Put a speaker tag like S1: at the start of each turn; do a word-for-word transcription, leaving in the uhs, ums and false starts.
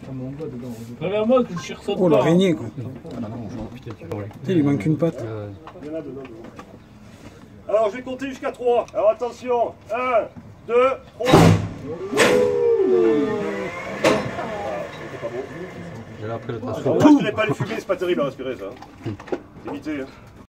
S1: Regarde-moi que je suis ressort.
S2: Oh l'araignée quoi.
S3: Ah non, non, putain, tu parles.
S2: Il lui manque une patte.
S4: Il y en a dedans. Alors je vais compter jusqu'à trois. Alors attention. un, deux, trois.
S3: Et là après le
S4: Dommage que je n'ai pas les fumées, c'est pas terrible à respirer ça. C'est vite.